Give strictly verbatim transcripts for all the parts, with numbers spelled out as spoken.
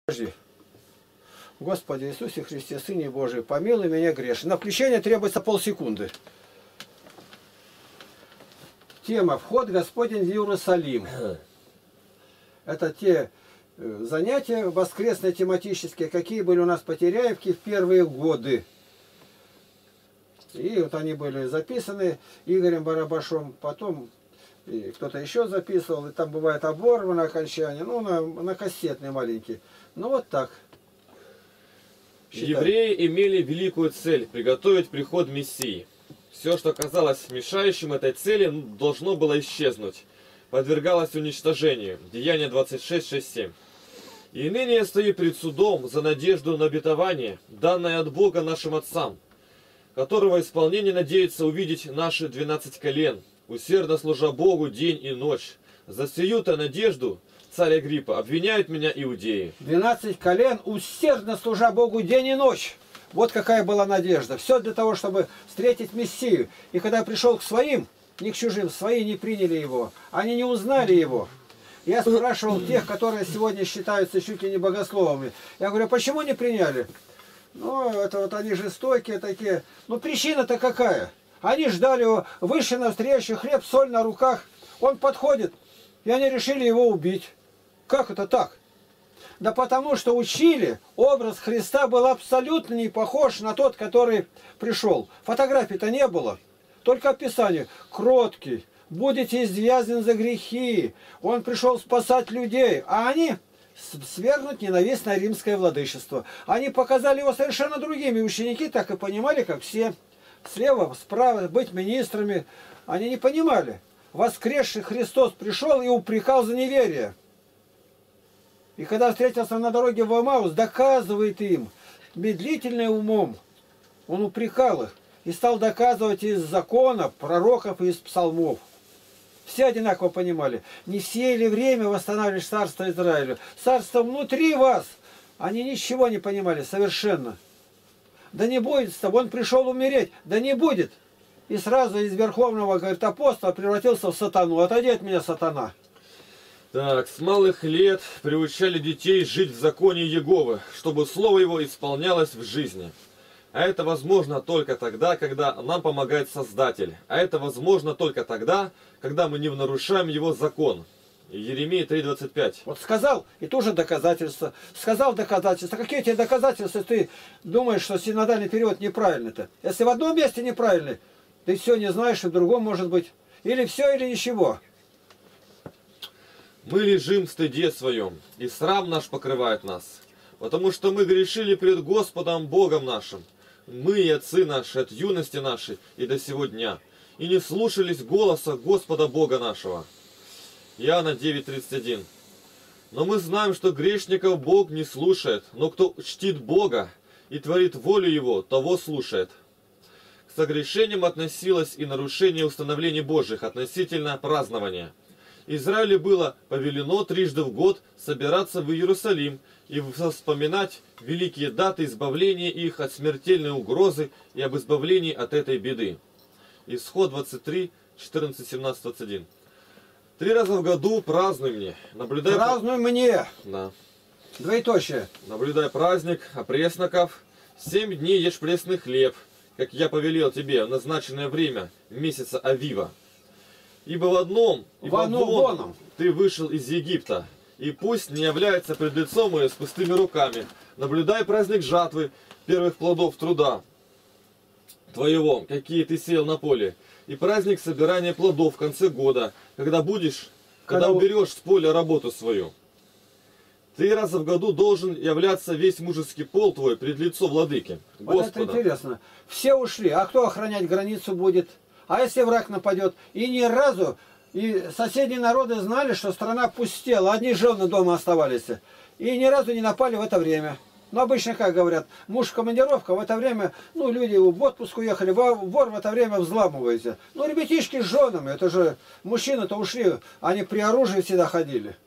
Божий. Господи Иисусе Христе, Сыне Божий, помилуй меня грешен. На включение требуется полсекунды. Тема «Вход Господень в Иерусалим». Это те занятия воскресные тематические, какие были у нас по Теряевке в первые годы. И вот они были записаны Игорем Барабашом, потом кто-то еще записывал, и там бывает оборвано окончание, ну, на, на кассетный маленький. Ну, вот так. Считай. Евреи имели великую цель – приготовить приход Мессии. Все, что казалось мешающим этой цели, должно было исчезнуть, подвергалось уничтожению. Деяние двадцать шесть, шесть, семь. И ныне я стою перед судом за надежду на обетование, данное от Бога нашим отцам, которого исполнение надеется увидеть наши двенадцать колен, усердно служа Богу день и ночь. За сию-то надежду, царь Агриппа, обвиняют меня иудеи. двенадцать колен, усердно служа Богу день и ночь. Вот какая была надежда. Все для того, чтобы встретить Мессию. И когда я пришел к своим, не к чужим, свои не приняли его. Они не узнали его. Я спрашивал тех, которые сегодня считаются чуть ли не богословами. Я говорю, почему не приняли? Ну, это вот они жестокие такие. Ну, причина-то какая? Они ждали его, вышли навстречу, хлеб, соль на руках. Он подходит, и они решили его убить. Как это так? Да потому что учили, образ Христа был абсолютно не похож на тот, который пришел. Фотографий-то не было. Только описание. Кроткий, будете извязаны за грехи. Он пришел спасать людей. А они свергнуть ненавистное римское владычество. Они показали его совершенно другими. Ученики так и понимали, как все. Слева, справа, быть министрами. Они не понимали. Воскресший Христос пришел и упрекал за неверие. И когда встретился на дороге в Эмаус, доказывает им, медлительным умом, он упрекал их и стал доказывать из закона, пророков и из псалмов. Все одинаково понимали, не все ли время восстанавливаешь царство Израиля. Царство внутри вас. Они ничего не понимали совершенно. Да не будет с тобой, он пришел умереть, да не будет. И сразу из верховного, говорит, апостола превратился в сатану. Отойди от меня, сатана. Так, с малых лет приучали детей жить в законе Иеговы, чтобы слово его исполнялось в жизни. А это возможно только тогда, когда нам помогает Создатель. А это возможно только тогда, когда мы не нарушаем его закон. Еремия три, двадцать пять. Вот сказал, и тоже доказательства. Сказал доказательства. Какие тебе доказательства, ты думаешь, что синодальный перевод неправильный-то? Если в одном месте неправильный, ты все не знаешь, и в другом может быть. Или все, или ничего. Мы лежим в стыде своем, и срам наш покрывает нас, потому что мы грешили пред Господом Богом нашим, мы и отцы наши от юности нашей и до сего дня, и не слушались голоса Господа Бога нашего. Иоанна девять, тридцать один. Но мы знаем, что грешников Бог не слушает, но кто чтит Бога и творит волю Его, того слушает. К согрешениям относилось и нарушение установлений Божьих относительно празднования. Израилю было повелено трижды в год собираться в Иерусалим и вспоминать великие даты избавления их от смертельной угрозы и об избавлении от этой беды. Исход двадцать три, четырнадцать, семнадцать, двадцать один. Три раза в году празднуй мне. Наблюдай... Празднуй мне. Да. Двоеточие. Наблюдай праздник опресноков. Семь дней ешь пресный хлеб, как я повелел тебе в назначенное время месяца Авива. Ибо в одном, и в одном ты вышел из Египта, и пусть не является пред лицом мое с пустыми руками. Наблюдай праздник жатвы, первых плодов труда твоего, какие ты сеял на поле, и праздник собирания плодов в конце года, когда будешь, когда, когда уберешь с поля работу свою. Три раза в году должен являться весь мужеский пол твой пред лицо владыки, Господа. Вот это интересно. Все ушли, а кто охранять границу будет? А если враг нападет? И ни разу, и соседние народы знали, что страна пустела, одни жены дома оставались. И ни разу не напали в это время. Но обычно, как говорят, муж в командировка, в это время, ну, люди в отпуск уехали, вор в это время взламывается. Ну, ребятишки с женами, это же мужчины-то ушли, они при оружии всегда ходили.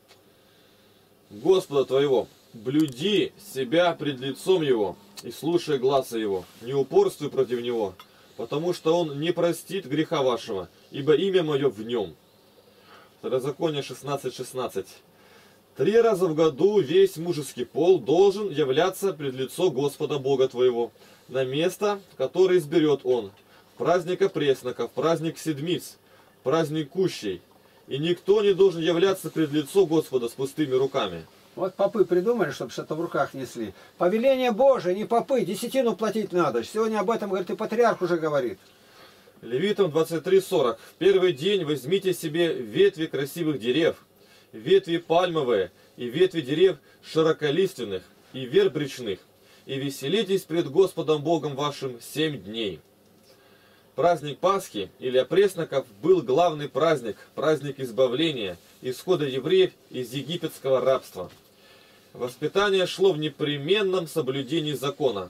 Господа твоего, блюди себя пред лицом его и слушай гласа его, не упорствуй против него, потому что он не простит греха вашего, ибо имя мое в нем. Второзаконие шестнадцать, шестнадцать. Три раза в году весь мужеский пол должен являться пред лицо Господа Бога твоего, на место, которое изберет Он, в праздник опресноков, праздник седмиц, праздник кущей. И никто не должен являться пред лицо Господа с пустыми руками. Вот попы придумали, чтобы что-то в руках несли. Повеление Божие, не попы, десятину платить надо. Сегодня об этом, говорит, и патриарх уже говорит. Левитам двадцать три сорок. В первый день возьмите себе ветви красивых дерев, ветви пальмовые и ветви дерев широколиственных и верб речных, и веселитесь пред Господом Богом вашим семь дней. Праздник Пасхи или опресноков был главный праздник, праздник избавления, исхода евреев из египетского рабства. Воспитание шло в непременном соблюдении закона,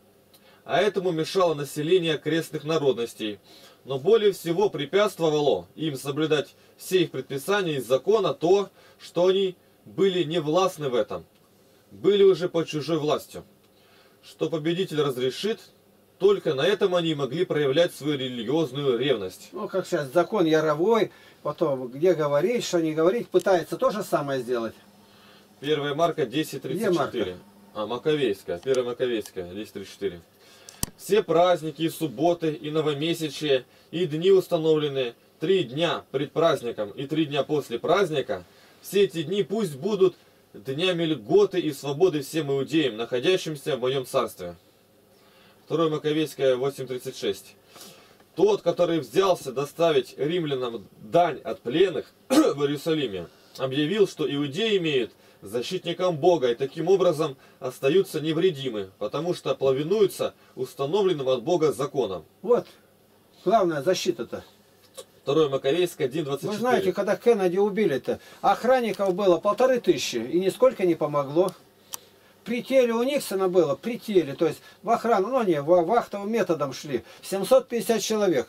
а этому мешало население окрестных народностей, но более всего препятствовало им соблюдать все их предписания из закона то, что они были не властны в этом, были уже под чужой властью. Что победитель разрешит, только на этом они могли проявлять свою религиозную ревность. Ну, как сейчас, закон яровой, потом где говорить, что не говорить, пытается то же самое сделать. первое Марка десять тридцать четыре. А, Маковейская. первое Маковейская, десять тридцать четыре. Все праздники, и субботы, и новомесячие, и дни установленные, три дня пред праздником и три дня после праздника, все эти дни пусть будут днями льготы и свободы всем иудеям, находящимся в моем царстве. второе Маковейская восемь тридцать шесть. Тот, который взялся доставить римлянам дань от пленных в Иерусалиме, объявил, что иудеи имеют защитником Бога и таким образом остаются невредимы, потому что повинуются установленным от Бога законам. Вот, главная защита-то. второе Маковейское один двадцать четыре. Вы знаете, когда Кеннеди убили-то, охранников было полторы тысячи, и нисколько не помогло. При теле у Никсона было, при теле, то есть в охрану, ну не, вахтовым методом шли, семьсот пятьдесят человек.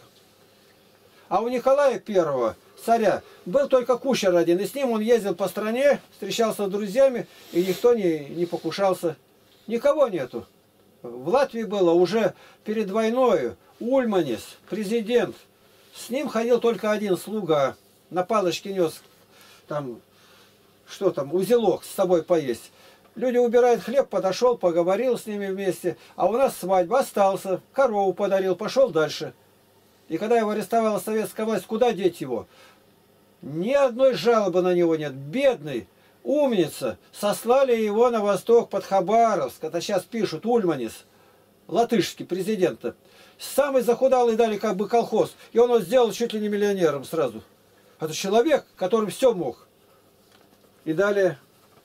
А у Николая Первого, царя, был только кучер один, и с ним он ездил по стране, встречался с друзьями, и никто не, не покушался. Никого нету. В Латвии было уже перед войной Ульманис, президент. С ним ходил только один слуга, на палочке нес, там, что там, узелок с собой поесть. Люди убирают хлеб, подошел, поговорил с ними вместе. А у нас свадьба, остался, корову подарил, пошел дальше. И когда его арестовала советская власть, куда деть его? Ни одной жалобы на него нет. Бедный, умница. Сослали его на восток под Хабаровск. Это сейчас пишут, Ульманис, латышский президент. Самый захудалый дали как бы колхоз. И он его сделал чуть ли не миллионером сразу. Это человек, который все мог. И далее...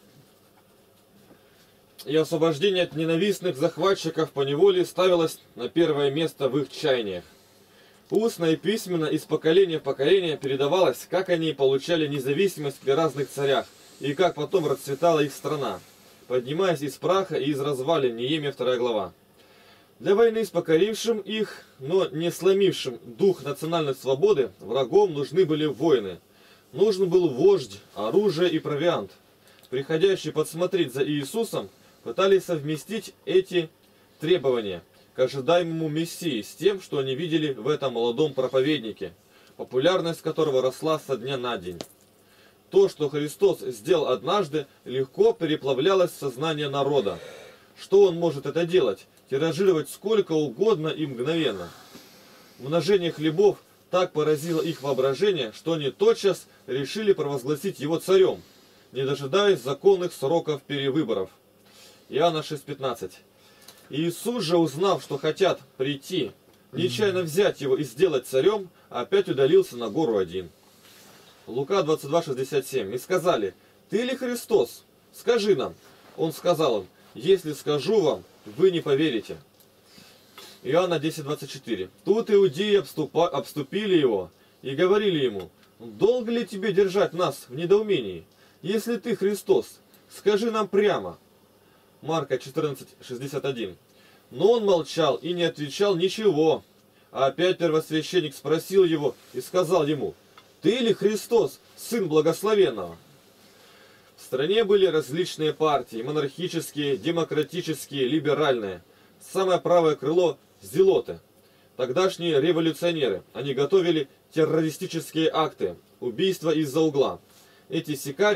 И освобождение от ненавистных захватчиков по неволе ставилось на первое место в их чаяниях. Устно и письменно из поколения в поколение передавалось, как они получали независимость при разных царях, и как потом расцветала их страна, поднимаясь из праха и из развалин, Неемия вторая глава. Для войны с покорившим их, но не сломившим дух национальной свободы, врагом нужны были воины. Нужен был вождь, оружие и провиант. Приходящие подсмотреть за Иисусом, пытались совместить эти требования к ожидаемому Мессии с тем, что они видели в этом молодом проповеднике, популярность которого росла со дня на день. То, что Христос сделал однажды, легко переплавлялось в сознание народа. Что он может это делать? Тиражировать сколько угодно и мгновенно. Множение хлебов так поразило их воображение, что они тотчас решили провозгласить его царем, не дожидаясь законных сроков перевыборов. Иоанна шесть пятнадцать. Иисус же, узнав, что хотят прийти, нечаянно взять его и сделать царем, опять удалился на гору один. Лука двадцать два шестьдесят семь. И сказали: «Ты ли Христос? Скажи нам». Он сказал им: «Если скажу вам, вы не поверите». Иоанна десять двадцать четыре. Тут иудеи обступа... обступили его и говорили ему: «Долго ли тебе держать нас в недоумении? Если ты Христос, скажи нам прямо». Марка четырнадцать шестьдесят один. Но он молчал и не отвечал ничего. А опять первосвященник спросил его и сказал ему: «Ты ли Христос, Сын Благословенного?» В стране были различные партии: монархические, демократические, либеральные. Самое правое крыло – зелоты. Тогдашние революционеры. Они готовили террористические акты, убийства из-за угла. Эти сикарии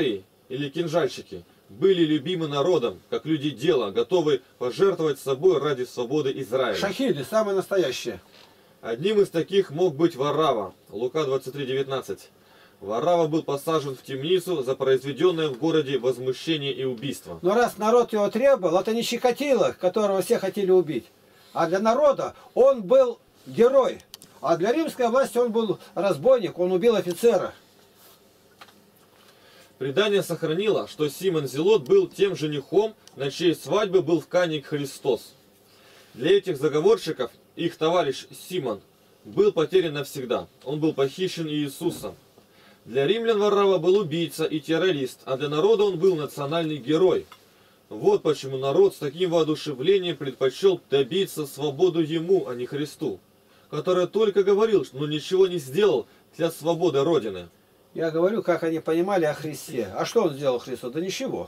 или кинжальщики были любимы народом, как люди дела, готовы пожертвовать собой ради свободы Израиля. Шахиды, самые настоящие. Одним из таких мог быть Варрава. Лука двадцать три девятнадцать. Варрава был посажен в темницу за произведенное в городе возмущение и убийство. Но раз народ его требовал, это не Чикатило, которого все хотели убить. А для народа он был герой. А для римской власти он был разбойник, он убил офицера. Предание сохранило, что Симон Зелот был тем женихом, на чьей свадьбе был в Кане Христос. Для этих заговорщиков их товарищ Симон был потерян навсегда. Он был похищен Иисусом. Для римлян Варрава был убийца и террорист, а для народа он был национальный герой. Вот почему народ с таким воодушевлением предпочел добиться свободу ему, а не Христу, который только говорил, но ничего не сделал для свободы Родины. Я говорю, как они понимали о Христе. А что он сделал Христу? Да ничего.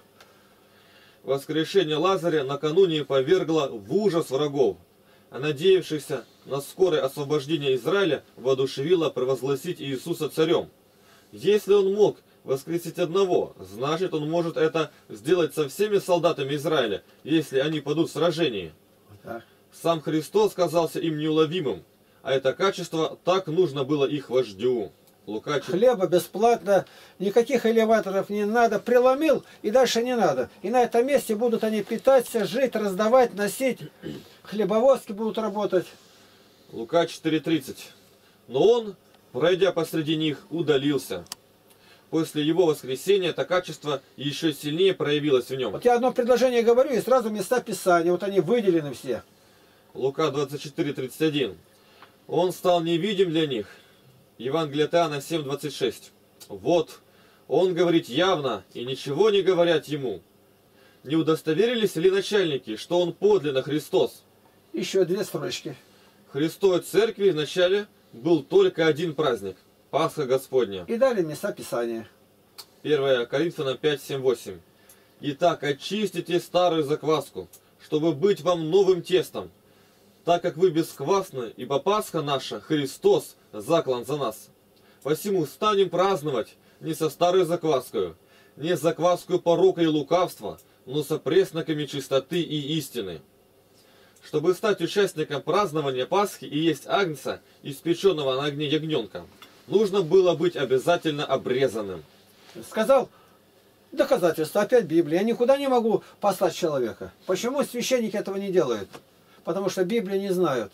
Воскрешение Лазаря накануне повергло в ужас врагов, а надеявшихся на скорое освобождение Израиля воодушевило провозгласить Иисуса царем. Если он мог воскресить одного, значит он может это сделать со всеми солдатами Израиля, если они падут в сражении. Да. Сам Христос казался им неуловимым, а это качество так нужно было их вождю. Лука... Хлеба бесплатно, никаких элеваторов не надо, преломил и дальше не надо. И на этом месте будут они питаться, жить, раздавать, носить, хлебовозки будут работать. Лука четыре тридцать. Но он, пройдя посреди них, удалился. После его воскресения это качество еще сильнее проявилось в нем. Вот я одно предложение говорю, и сразу места Писания, вот они выделены все. Лука двадцать четыре тридцать один. Он стал невидим для них. Евангелие от Иоанна семь двадцать шесть. Вот, он говорит явно, и ничего не говорят ему. Не удостоверились ли начальники, что он подлинно Христос? Еще две строчки. Христовой церкви вначале был только один праздник – Пасха Господня. И далее места Писания. первое Коринфянам пять семь восемь. Итак, очистите старую закваску, чтобы быть вам новым тестом, так как вы бесквасны, ибо Пасха наша, Христос, заклан за нас. Посему станем праздновать не со старой закваскою, не с закваскою порока и лукавства, но со пресноками чистоты и истины. Чтобы стать участником празднования Пасхи и есть агнца, испеченного на огне ягненка, нужно было быть обязательно обрезанным. Сказал, доказательство, опять Библия. Я никуда не могу послать человека. Почему священники этого не делают? Потому что Библию не знают.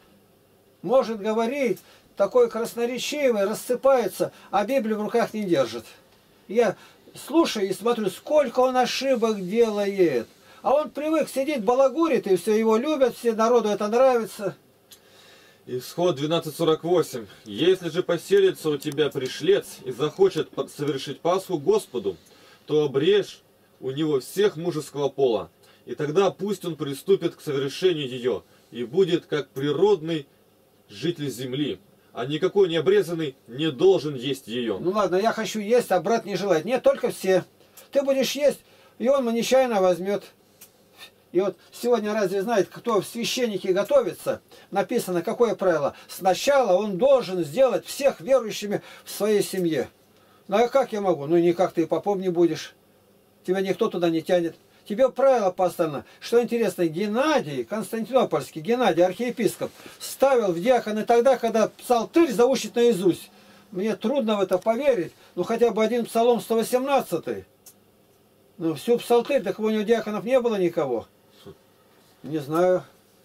Может говорить, такой красноречивый, рассыпается, а Библию в руках не держит. Я слушаю и смотрю, сколько он ошибок делает. А он привык сидеть, балагурит, и все его любят, все народу это нравится. Исход двенадцать сорок восемь. Если же поселится у тебя пришлец и захочет совершить Пасху Господу, то обрежь у него всех мужеского пола, и тогда пусть он приступит к совершению ее, и будет как природный житель земли, а никакой необрезанный не должен есть ее. Ну ладно, я хочу есть, а брат не желает. Нет, только все. Ты будешь есть, и он нечаянно возьмет. И вот сегодня разве знает, кто в священнике готовится? Написано, какое правило? Сначала он должен сделать всех верующими в своей семье. Ну а как я могу? Ну никак ты и попом не будешь. Тебя никто туда не тянет. Тебе правило поставлено. Что интересно, Геннадий, Константинопольский, Геннадий, архиепископ, ставил в диаконы тогда, когда псалтырь заучит наизусть. Мне трудно в это поверить. Ну хотя бы один псалом сто восемнадцатый. Ну всю псалтырь, так у него диаконов не было никого. Не знаю.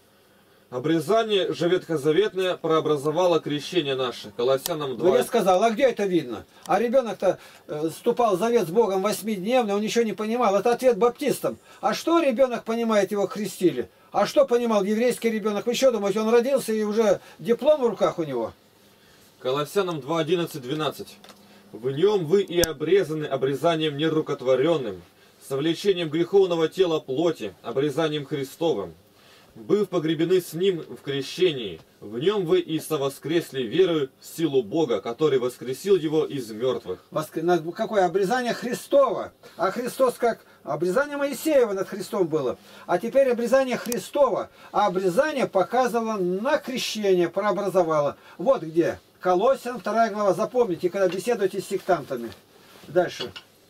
Обрезание же ветхозаветное прообразовало крещение наше. Колоссянам два. Ну я сказал, а где это видно? А ребенок-то э, вступал в завет с Богом восьмидневный, он ничего не понимал. Это ответ баптистам. А что ребенок понимает, его крестили? А что понимал еврейский ребенок? Вы что думаете, он родился и уже диплом в руках у него? Колоссянам два одиннадцать двенадцать. В нем вы и обрезаны обрезанием нерукотворенным, совлечением греховного тела плоти, обрезанием Христовым. Быв погребены с Ним в крещении, в нем вы и совоскресли верою в силу Бога, который воскресил Его из мертвых. Какое обрезание Христова? А Христос как? Обрезание Моисеева над Христом было. А теперь обрезание Христова. А обрезание показывало на крещение, прообразовало. Вот где. Колоссянам вторая глава. Запомните, когда беседуете с сектантами. Дальше.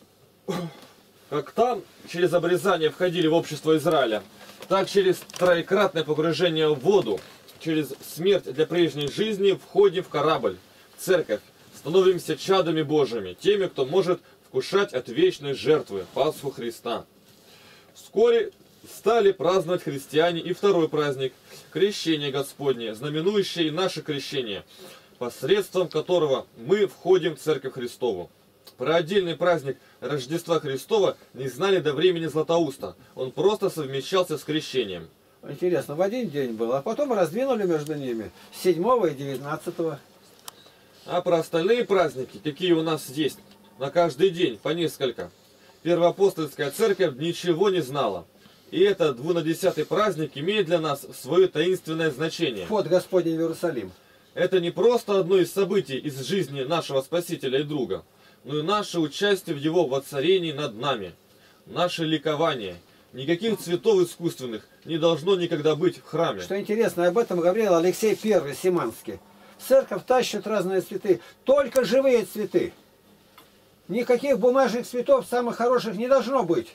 Как там через обрезание входили в общество Израиля, так через троекратное погружение в воду, через смерть для прежней жизни входим в корабль, в церковь, становимся чадами Божьими, теми, кто может вкушать от вечной жертвы, Пасху Христа. Вскоре стали праздновать христиане и второй праздник – Крещение Господне, знаменующее наше крещение, посредством которого мы входим в Церковь Христову. Про отдельный праздник Рождества Христова не знали до времени Златоуста. Он просто совмещался с крещением. Интересно, в один день был, а потом раздвинули между ними седьмого и девятнадцатого. А про остальные праздники, какие у нас есть, на каждый день по несколько, Первоапостольская церковь ничего не знала. И этот двунадесятый праздник имеет для нас свое таинственное значение. Вход Господень в Иерусалим. Это не просто одно из событий из жизни нашего Спасителя и друга, но и наше участие в Его воцарении над нами, наше ликование. Никаких цветов искусственных не должно никогда быть в храме. Что интересно, об этом говорил Алексей Первый Симанский. В церковь тащат разные цветы, только живые цветы. Никаких бумажных цветов, самых хороших, не должно быть.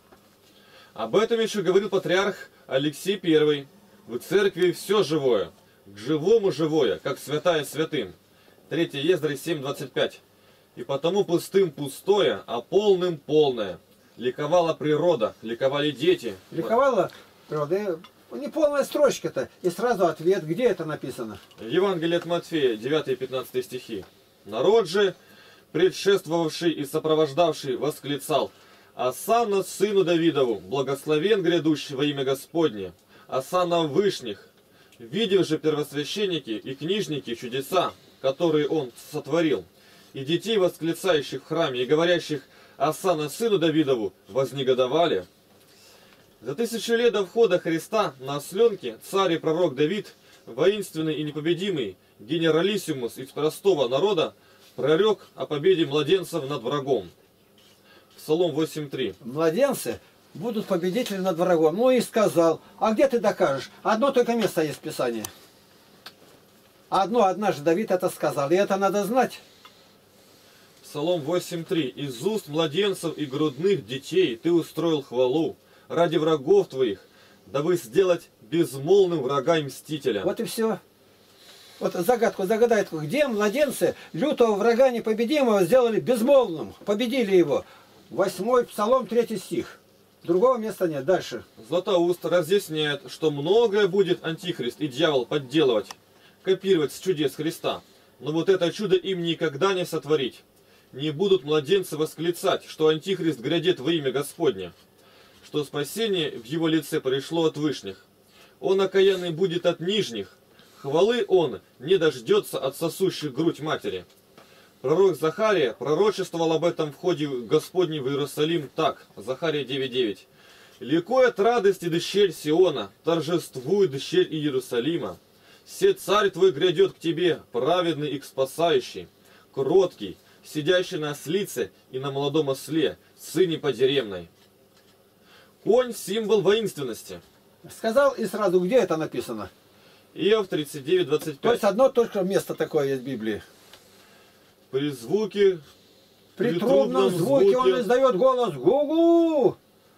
Об этом еще говорил патриарх Алексей Первый. В церкви все живое, к живому живое, как святая святым. третье Ездры семь двадцать пять. И потому пустым пустое, а полным полное. Ликовала природа, ликовали дети. Ликовала природа. Не полная строчка-то. И сразу ответ, где это написано? Евангелие от Матфея, девятый и пятнадцатый стихи. Народ же, предшествовавший и сопровождавший, восклицал: «Осанна сыну Давидову, благословен грядущий во имя Господне, осанна вышних». Видев же первосвященники и книжники чудеса, которые он сотворил, и детей, восклицающих в храме и говорящих «Осанна сыну Давидову», вознегодовали. За тысячу лет до входа Христа на осленке царь и пророк Давид, воинственный и непобедимый, генералиссимус из простого народа, прорек о победе младенцев над врагом. Псалом восемь три. Младенцы будут победители над врагом. Ну и сказал, а где ты докажешь? Одно только место есть в Писании. Одно, однажды Давид это сказал, и это надо знать. Псалом восемь три. «Из уст младенцев и грудных детей ты устроил хвалу ради врагов твоих, дабы сделать безмолвным врага и мстителя». Вот и все. Вот загадку загадает, где младенцы лютого врага непобедимого сделали безмолвным, победили его. Восьмой Псалом, третий стих. Другого места нет. Дальше. Златоуст разъясняет, что многое будет антихрист и дьявол подделывать, копировать с чудес Христа. Но вот это чудо им никогда не сотворить. Не будут младенцы восклицать, что антихрист грядет во имя Господне, что спасение в его лице пришло от вышних. Он окаянный будет от нижних, хвалы он не дождется от сосущих грудь матери. Пророк Захария пророчествовал об этом входе Господней в Иерусалим так, Захария девять девять. «Ликуй от радости, дщерь Сиона, торжествуй, дщерь Иерусалима. Се царь твой грядет к тебе, праведный и спасающий, кроткий, сидящий на ослице и на молодом осле, сыне подеремной». Конь – символ воинственности. Сказал и сразу, где это написано? Иов тридцать девять двадцать пять. То есть одно только место такое есть в Библии. При звуке, при, при трубном звуке, звуке он издает голос «Гу-гу!»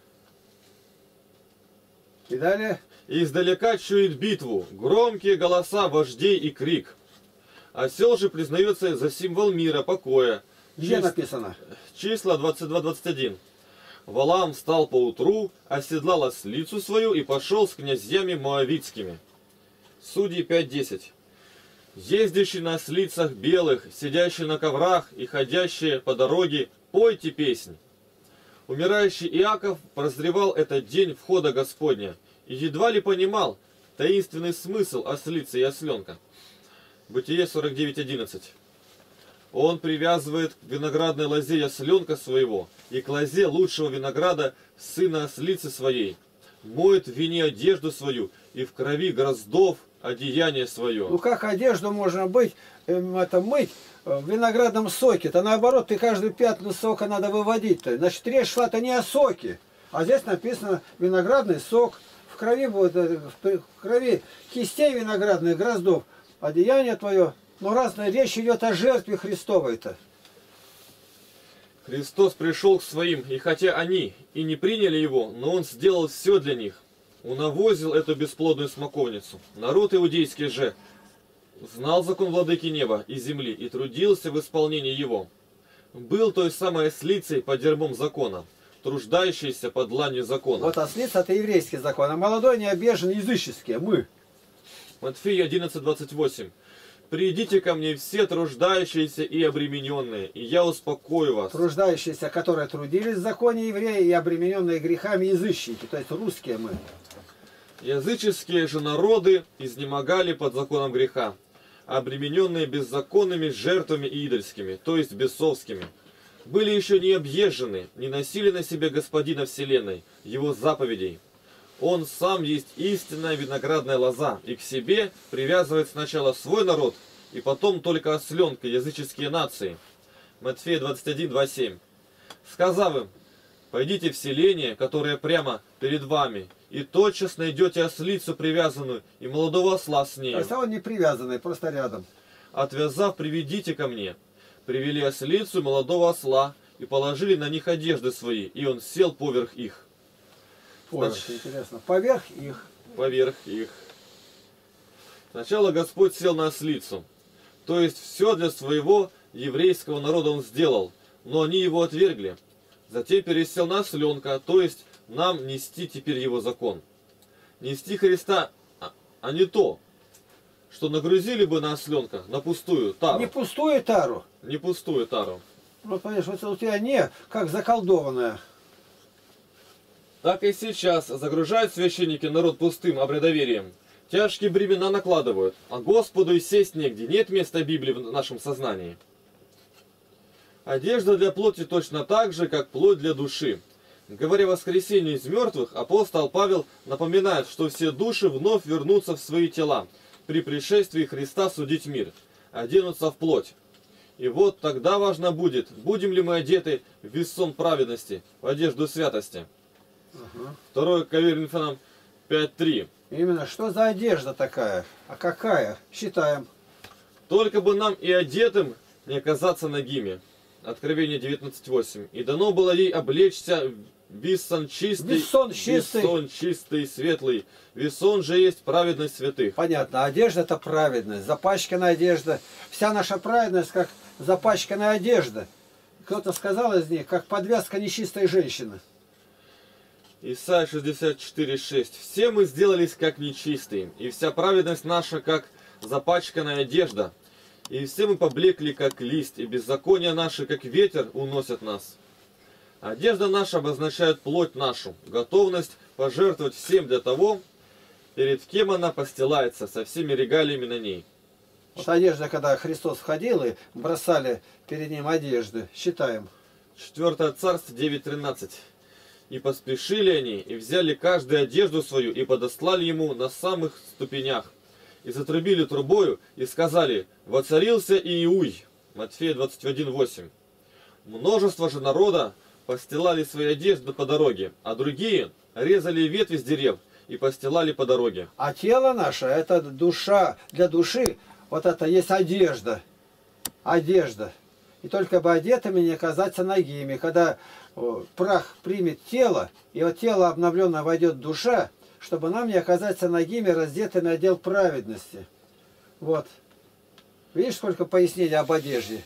И далее. И издалека чует битву, громкие голоса вождей и крик. Осел же признается за символ мира, покоя. Где Чис... написано? Числа двадцать два двадцать один. Валаам встал поутру, оседлал ослицу свою и пошел с князьями моавитскими. Судьи пять десять. Ездящий на ослицах белых, сидящий на коврах и ходящие по дороге, пойте песнь. Умирающий Иаков прозревал этот день входа Господня и едва ли понимал таинственный смысл ослицы и осленка. Бытие сорок девять одиннадцать. Он привязывает к виноградной лозе осленка своего и к лозе лучшего винограда сына ослицы своей, моет в вине одежду свою и в крови гроздов одеяние свое. Ну как одежду можно быть, это мыть в виноградном соке-то? Наоборот, ты каждую пятну сока надо выводить-то. Значит, речь шла-то не о соке, а здесь написано виноградный сок. В крови, будет, в крови кистей виноградных гроздов одеяние твое. Но разная речь идет о жертве Христовой-то. Христос пришел к своим, и хотя они и не приняли его, но он сделал все для них. Он навозил эту бесплодную смоковницу. Народ иудейский же знал закон владыки неба и земли и трудился в исполнении его. Был той самой ослицей под дерьмом закона, труждающейся под дланью закона. Вот ослица это еврейский закон, а молодой необъезженный языческий, мы. Матфея одиннадцать двадцать восемь. «Придите ко мне все труждающиеся и обремененные, и я успокою вас». Труждающиеся, которые трудились в законе евреи, и обремененные грехами язычники, то есть русские мы. Языческие же народы изнемогали под законом греха, обремененные беззаконными жертвами идольскими, то есть бесовскими. Были еще не объезжены, не носили на себе Господина Вселенной, Его заповедей. Он сам есть истинная виноградная лоза, и к себе привязывает сначала свой народ, и потом только осленка, языческие нации. Матфея двадцать один двадцать семь. Сказав им: пойдите в селение, которое прямо перед вами, и тотчас найдете ослицу привязанную и молодого осла с ней. То есть он не привязанный, просто рядом. Отвязав, приведите ко мне. Привели ослицу и молодого осла, и положили на них одежды свои, и он сел поверх их. Поверх, Значит, интересно. Поверх их. Поверх их. Сначала Господь сел на ослицу. То есть все для своего еврейского народа он сделал, но они его отвергли. Затем пересел на осленка, то есть нам нести теперь его закон. Нести Христа, а не то, что нагрузили бы на осленка, на пустую тару. Не пустую тару. Не пустую тару. Вот, понимаешь, вот у тебя не как заколдованная. Так и сейчас загружают священники народ пустым обрядоверием. Тяжкие бремена накладывают, а Господу и сесть негде. Нет места Библии в нашем сознании. Одежда для плоти точно так же, как плоть для души. Говоря о воскресении из мертвых, апостол Павел напоминает, что все души вновь вернутся в свои тела, при пришествии Христа судить мир, оденутся в плоть. И вот тогда важно будет, будем ли мы одеты в вессон праведности, в одежду святости. Ага. Второе Коринфянам пять три. Именно, что за одежда такая? А какая? Считаем. Только бы нам и одетым не оказаться нагими. Откровение девятнадцать восемь. И дано было ей облечься в вессон чистый, Вессон чистый. вессон чистый, светлый. Вессон же есть праведность святых. Понятно, одежда это праведность, запачканная одежда. Вся наша праведность как запачканная одежда. Кто-то сказал из них, как подвязка нечистой женщины. Исайя шестьдесят четыре шесть. Все мы сделались как нечистые, и вся праведность наша как запачканная одежда. И все мы поблекли как лист, и беззакония наши как ветер уносят нас. Одежда наша обозначает плоть нашу, готовность пожертвовать всем для того, перед кем она постилается, со всеми регалиями на ней. Вот одежда, когда Христос входил и бросали перед ним одежды. Считаем. Четвёртое Царство девять тринадцать. И поспешили они, и взяли каждую одежду свою, и подослали ему на самых ступенях. И затрубили трубою, и сказали: воцарился Иуй. Матфея двадцать один восемь. Множество же народа постилали свои одежды по дороге, а другие резали ветви с дерев и постилали по дороге. А тело наше, это душа. Для души вот это есть одежда. Одежда. И только бы одетыми не оказаться нагими. Когда о, прах примет тело, и вот тело обновленное войдет душа, чтобы нам не оказаться нагими, раздетыми отдел праведности. Вот. Видишь, сколько пояснений об одежде?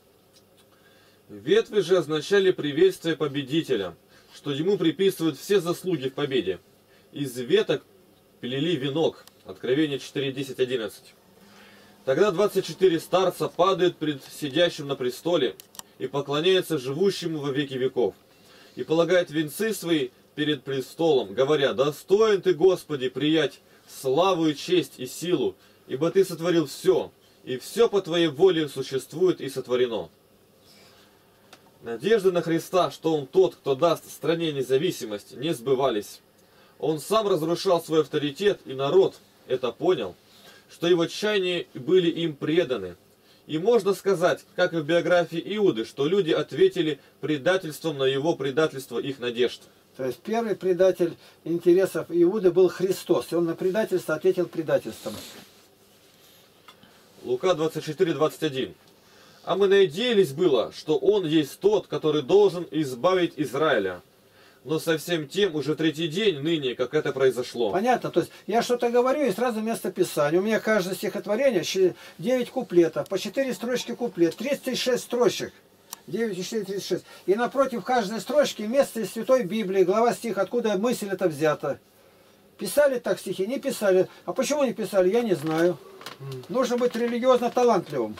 Ветви же означали приветствие победителя, что ему приписывают все заслуги в победе. Из веток плели венок. Откровение четыре десять одиннадцать. Тогда двадцать четыре старца падают пред сидящим на престоле и поклоняются живущему во веки веков, и полагают венцы свои перед престолом, говоря: достоин ты, Господи, приять славу и честь и силу, ибо ты сотворил все, и все по твоей воле существует и сотворено. Надежды на Христа, что Он тот, кто даст стране независимость, не сбывались. Он сам разрушал свой авторитет, и народ это понял, что его чаяния были им преданы. И можно сказать, как и в биографии Иуды, что люди ответили предательством на его предательство их надежд. То есть первый предатель интересов Иуды был Христос, и он на предательство ответил предательством. Лука двадцать четыре двадцать один. А мы надеялись было, что Он есть тот, который должен избавить Израиля. Но совсем тем уже третий день ныне, как это произошло. Понятно? То есть я что-то говорю и сразу место писания. У меня каждое стихотворение девять куплетов, по четыре строчки куплет, тридцать шесть строчек. девять и четыре, тридцать шесть. И напротив каждой строчки место из Святой Библии, глава стих, откуда мысль эта взята. Писали так стихи? Не писали. А почему не писали? Я не знаю. Нужно быть религиозно талантливым.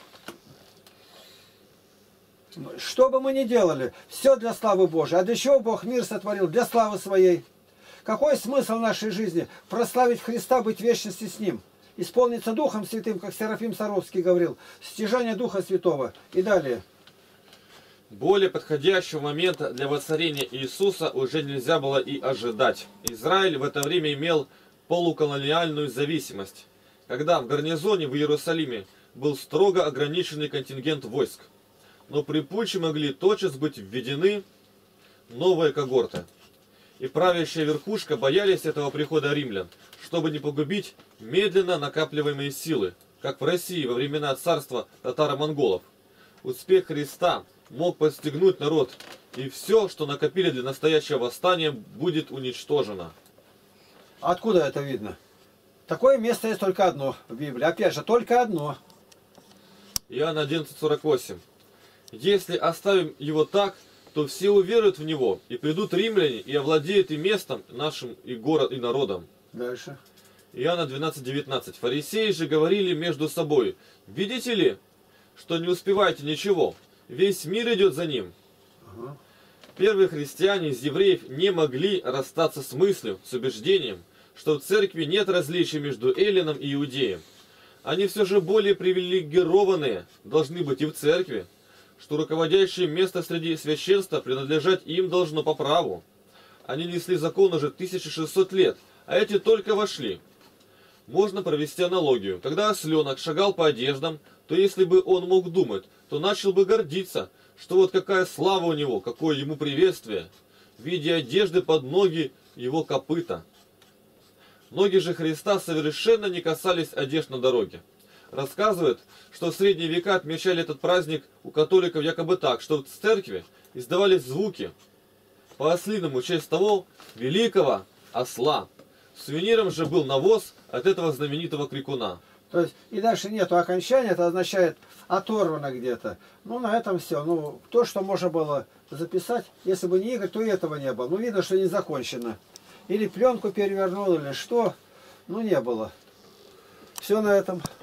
Что бы мы ни делали, все для славы Божией. А для чего Бог мир сотворил? Для славы своей. Какой смысл нашей жизни? Прославить Христа, быть в вечности с Ним. Исполниться Духом Святым, как Серафим Саровский говорил. Стяжание Духа Святого. И далее. Более подходящего момента для воцарения Иисуса уже нельзя было и ожидать. Израиль в это время имел полуколониальную зависимость, когда в гарнизоне в Иерусалиме был строго ограниченный контингент войск. Но при путче могли тотчас быть введены новые когорты. И правящая верхушка боялись этого прихода римлян, чтобы не погубить медленно накапливаемые силы, как в России во времена царства татаро-монголов. Успех Христа мог подстегнуть народ, и все, что накопили для настоящего восстания, будет уничтожено. Откуда это видно? Такое место есть только одно в Библии. Опять же, только одно. Иоанна одиннадцать сорок восемь. Если оставим его так, то все уверуют в него, и придут римляне, и овладеют и местом нашим, и город, и народом. Дальше. Иоанна двенадцать девятнадцать. Фарисеи же говорили между собой: видите ли, что не успеваете ничего, весь мир идет за ним. Ага. Первые христиане из евреев не могли расстаться с мыслью, с убеждением, что в церкви нет различий между эллином и иудеем. Они все же более привилегированные должны быть и в церкви, что руководящее место среди священства принадлежать им должно по праву. Они несли закон уже тысяча шестьсот лет, а эти только вошли. Можно провести аналогию. Когда осленок шагал по одеждам, то если бы он мог думать, то начал бы гордиться, что вот какая слава у него, какое ему приветствие, в виде одежды под ноги его копыта. Ноги же Христа совершенно не касались одежд на дороге. Рассказывают, что в средние века отмечали этот праздник у католиков якобы так, что в церкви издавались звуки по-ослиному в честь того великого осла. Сувениром же был навоз от этого знаменитого крикуна. То есть и дальше нету окончания, это означает оторвано где-то. Ну на этом все. Ну то, что можно было записать, если бы не Игорь, то и этого не было. Ну видно, что не закончено. Или пленку перевернул, или что. Ну не было. Все на этом.